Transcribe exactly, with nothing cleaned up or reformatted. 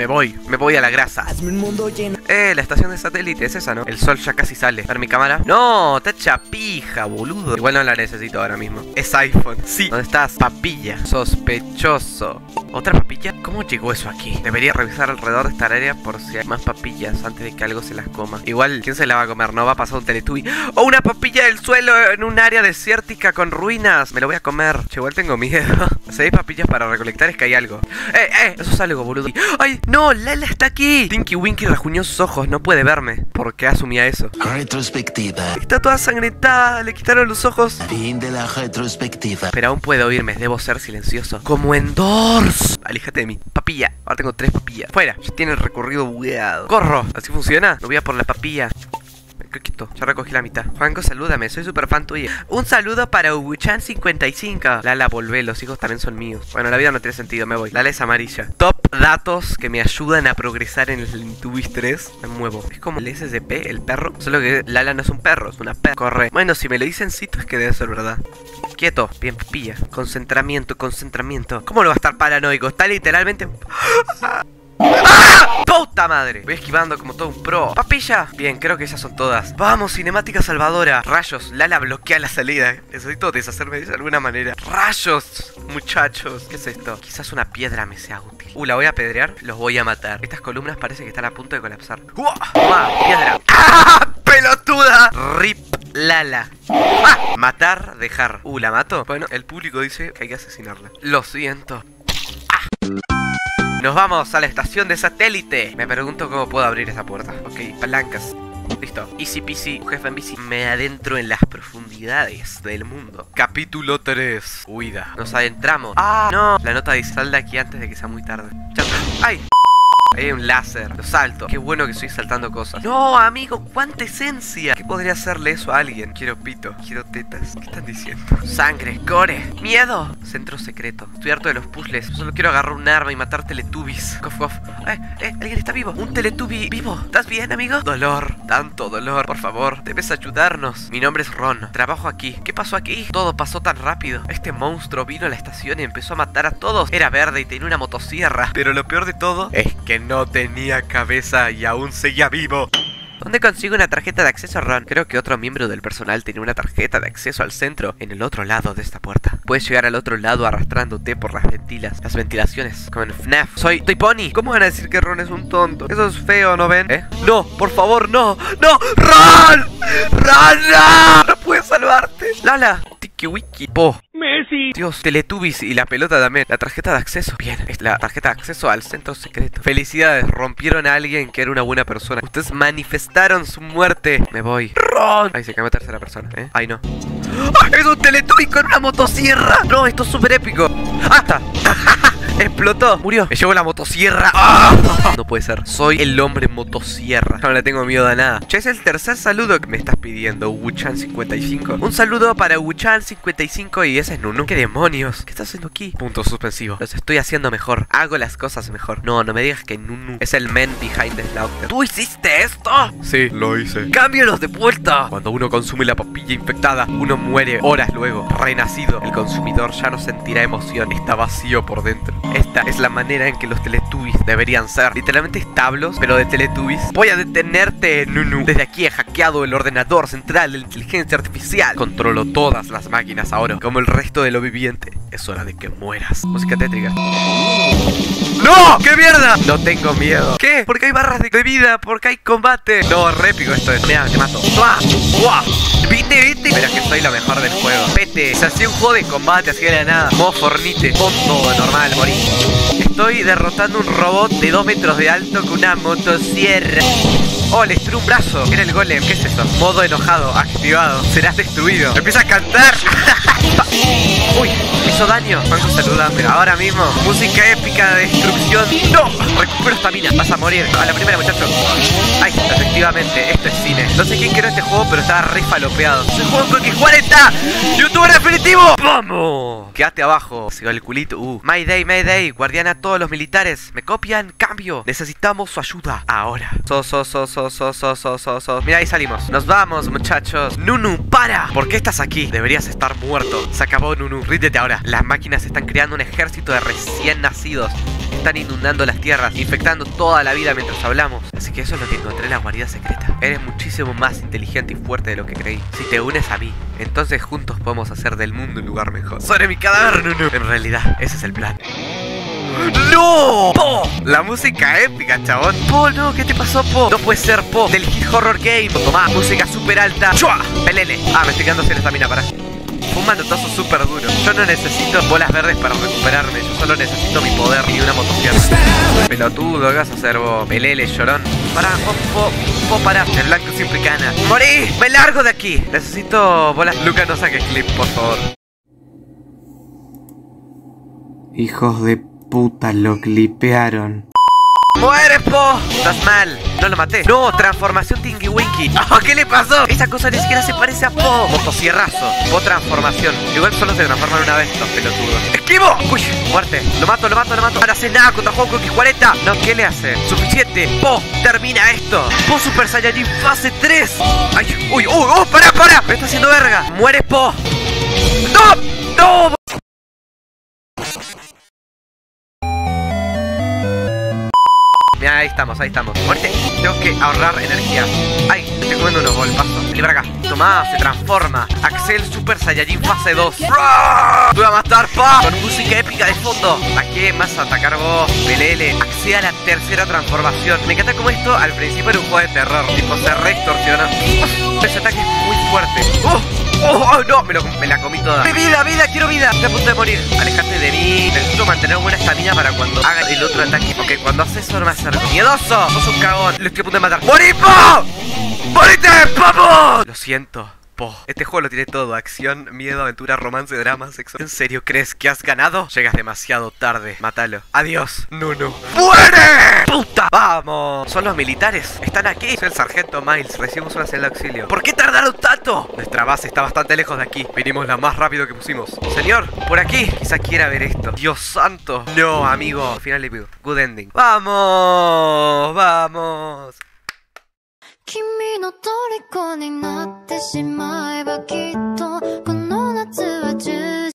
Me voy, me voy a la grasa. Hazme un mundo lleno. Eh, la estación de satélite es esa, ¿no? El sol ya casi sale. A ver mi cámara. No, está hecha pija, boludo. Igual no la necesito ahora mismo. Es iPhone. Sí. ¿Dónde estás? Papilla. Sospechoso. ¿Otra papilla? ¿Cómo llegó eso aquí? Debería revisar alrededor de esta área por si hay más papillas antes de que algo se las coma. Igual, ¿quién se la va a comer? No va a pasar un Teletubby. ¡Oh, una papilla del suelo en un área desértica con ruinas! Me lo voy a comer. Che, igual tengo miedo. Si hay papillas para recolectar es que hay algo. ¡Eh, eh! Eso es algo, boludo. ¡Ay, no! ¡Lala está aquí! Tinky Winky rajuñó sus ojos. No puede verme. ¿Por qué asumía eso? Retrospectiva. Está toda sangrentada. Le quitaron los ojos. Fin de la retrospectiva. Pero aún puede oírme. Debo ser silencioso. Como en Doors. Aléjate de mí. Papilla. Ahora tengo tres papillas. Fuera. Ya tiene el recorrido bugueado. ¡Corro! ¿Así funciona? Me voy a por la papilla. Quito. Ya recogí la mitad. Juanco, salúdame, soy súper fan tuya. Un saludo para Ubuchan cincuenta y cinco. Lala, volvé, los hijos también son míos. Bueno, la vida no tiene sentido, me voy. Lala es amarilla. Top datos que me ayudan a progresar en el Tubis tres. Me muevo. Es como el S S P, el perro. Solo que Lala no es un perro, es una perra. Corre. Bueno, si me lo dicen cito es que debe ser verdad. Quieto. Bien, pilla. Concentramiento, concentramiento. ¿Cómo no va a estar paranoico? Está literalmente... ¡Ah! ¡Puta madre! Voy esquivando como todo un pro. ¡Papilla! Bien, creo que esas son todas. ¡Vamos, cinemática salvadora! ¡Rayos! Lala bloquea la salida. Necesito deshacerme de alguna manera. ¡Rayos! Muchachos. ¿Qué es esto? Quizás una piedra me sea útil. Uh, la voy a apedrear. Los voy a matar. Estas columnas parece que están a punto de colapsar. ¡Uah! ¡Toma! ¡Piedra! ¡Ah! ¡Pelotuda! ¡Rip! Lala. ¡Ah! Matar, dejar. Uh, ¿la mato? Bueno, el público dice que hay que asesinarla. Lo siento. ¡Ah! Nos vamos a la estación de satélite. Me pregunto cómo puedo abrir esa puerta. Ok, palancas. Listo. Easy peasy, jefe en bici. Me adentro en las profundidades del mundo. Capítulo tres. Huida. Nos adentramos. ¡Ah! No. La nota dice sal de aquí antes de que sea muy tarde. Chao. ¡Ay! Hay un láser, lo salto. Qué bueno que estoy saltando cosas. No, amigo, cuánta esencia. ¿Qué podría hacerle eso a alguien? Quiero pito, quiero tetas. ¿Qué están diciendo? Sangre, core, miedo. Centro secreto. Estoy harto de los puzzles. Solo quiero agarrar un arma y matar teletubbies. Cof, cof. Eh, eh, alguien está vivo. Un teletubby vivo. ¿Estás bien, amigo? Dolor, tanto dolor. Por favor, debes ayudarnos. Mi nombre es Ron. Trabajo aquí. ¿Qué pasó aquí? Todo pasó tan rápido. Este monstruo vino a la estación y empezó a matar a todos. Era verde y tenía una motosierra. Pero lo peor de todo es que no tenía cabeza y aún seguía vivo. ¿Dónde consigo una tarjeta de acceso, Ron? Creo que otro miembro del personal tenía una tarjeta de acceso al centro en el otro lado de esta puerta. Puedes llegar al otro lado arrastrándote por las ventilas. Las ventilaciones, como en F N A F. Soy, soy Pony. ¿Cómo van a decir que Ron es un tonto? Eso es feo, ¿no ven? ¿Eh? No, por favor, no. ¡No! ¡Ron! ¡Ron, no! ¡No puedes salvarte! ¡Lala! Tiki Wiki. Po. Messi. Dios, Teletubbies y la pelota también. La tarjeta de acceso. Bien, es la tarjeta de acceso al centro secreto. Felicidades, rompieron a alguien que era una buena persona. Ustedes manifestaron su muerte. Me voy. Ron. Ay, se cambió a tercera persona, ¿eh? Ay, no. ¡Ah! ¡Es un Teletubby con una motosierra! No, esto es súper épico. ¡Ah, está! Explotó, murió. Me llevo la motosierra. ¡Ah! No puede ser. Soy el hombre motosierra. No le tengo miedo a nada. Che, es el tercer saludo que me estás pidiendo, Ubuchan cincuenta y cinco. Un saludo para Ubuchan cincuenta y cinco y ese es Nunu. ¿Qué demonios? ¿Qué estás haciendo aquí? Punto suspensivo. Los estoy haciendo mejor. Hago las cosas mejor. No, no me digas que Nunu es el man behind the slaughter. ¿Tú hiciste esto? Sí, lo hice. ¡Cámbialos de vuelta! Cuando uno consume la papilla infectada, uno muere horas luego. Renacido. El consumidor ya no sentirá emoción. Está vacío por dentro. Esta es la manera en que los Teletubbies deberían ser. Literalmente establos, pero de Teletubbies. Voy a detenerte, Nunu. Desde aquí he hackeado el ordenador central de la inteligencia artificial. Controlo todas las máquinas ahora, como el resto de lo viviente. Es hora de que mueras. Música tétrica. ¡No! ¡Qué mierda! No tengo miedo. ¿Qué? Porque hay barras de vida, porque hay combate. No, re épico esto es. Mira, te mato. ¡Toma! ¡Guau! ¿Viste, viste? Pero es que soy lo mejor del juego. Vete, se hacía un juego de combate, así de la nada. Modo Fornite. Pon todo normal, morí. Estoy derrotando un robot de dos metros de alto con una motosierra. Oh, le estiré un brazo. Era el golem. ¿Qué es eso? Modo enojado. Activado. Serás destruido. Empieza a cantar. Uy, hizo daño. Juanjo, saludame. Ahora mismo. Música épica de destrucción. ¡No! Recupero estamina. Vas a morir. A la primera, muchacho. Ay, efectivamente. Esto es cine. No sé quién creó este juego, pero estaba re falopeado. ¡Soy Juanjo X cuarenta! ¡Youtuber definitivo! ¡Vamos! Quédate abajo. Sigo el culito. Uh. Mayday, Mayday. Guardián a todos los militares. ¿Me copian? Cambio. Necesitamos su ayuda. Ahora. So, so, so, so, so, so, so, so, so. Mira, ahí salimos. Nos vamos, muchachos. Nunu, para. ¿Por qué estás aquí? Deberías estar muerto. Se acabó, Nunu. Ríndete ahora. Las máquinas están creando un ejército de recién nacidos. están inundando las tierras, infectando toda la vida mientras hablamos. Así que eso es lo que encontré en la guarida secreta. Eres muchísimo más inteligente y fuerte de lo que creí. Si te unes a mí, entonces juntos podemos hacer del mundo un lugar mejor. ¡Sobre mi cadáver, no, no! En realidad, ese es el plan. ¡No! ¡Po! La música épica, chabón. Po, no, ¿qué te pasó, Po? No puede ser, Po. Del hit horror game. Tomá, música super alta. ¡Chua! Pelele. Ah, me estoy quedando sin estamina, para. Fue un manotazo súper duro. Yo no necesito bolas verdes para recuperarme. Yo solo necesito mi poder y una motosierra. Pelotudo, ¿qué vas a hacer vos? Pelele, llorón. Pará, Po, Po, Po, pará. El blanco siempre gana. ¡Morí! ¡Me largo de aquí! Necesito bolas. Luca, no saques clip, por favor. Hijos de puta, lo clipearon. ¡Muere, Po! Estás mal. No lo maté. No, transformación Tinky Winky. Oh, ¿qué le pasó? Esa cosa ni siquiera se parece a Po. Motosierrazo. Po transformación. Igual solo se transforman una vez estos pelotudos. ¡Esquivo! Uy, muerte. Lo mato, lo mato, lo mato. No hace nada contra Juego X cuarenta. No, ¿qué le hace? Suficiente. Po, termina esto. Po Super Saiyajin fase tres. Ay, uy, uy, oh, pará, pará. Me está haciendo verga. Muere, Po. ¡No! ¡No! Mira, ahí estamos, ahí estamos. Muerte, tengo que ahorrar energía. Ay, estoy comiendo unos golpazos. Vení para acá. Tomá, se transforma. Axel Super Saiyajin fase dos. ¡Te voy a matar, Pa! Con música épica de fondo. ¿A qué más atacar vos? Pelele. Acceda a la tercera transformación. Me encanta como esto al principio era un juego de terror. Tipo, se re extorsiona. Ese ataque es muy fuerte. ¡Oh! ¡Oh! ¡Oh! ¡No! Me, lo, me la comí toda. ¡Mi vida, vida! ¡Quiero vida! Estoy a punto de morir. Alejate de mí. Necesito mantener buena estamina para cuando haga el otro ataque. Porque cuando haces eso no me acerco. ¡Miedoso! ¡Sos un cagón! Lo estoy a punto de matar. ¡Morí, Po! ¡Morite, papo! Lo siento, Po. Este juego lo tiene todo. Acción, miedo, aventura, romance, drama, sexo. ¿En serio crees que has ganado? Llegas demasiado tarde. Mátalo. Adiós. No, no. ¡Muere! ¡Puta! ¡Vamos! Son los militares. Están aquí. Soy el sargento Miles. Recibimos una señal de auxilio. ¿Por qué tardaron tanto? Nuestra base está bastante lejos de aquí. Vinimos la más rápido que pusimos. Señor, por aquí. Quizá quiera ver esto. Dios santo. No, amigo. Final de good ending. ¡Vamos! ¡Vamos! 君の虜になってしまえばき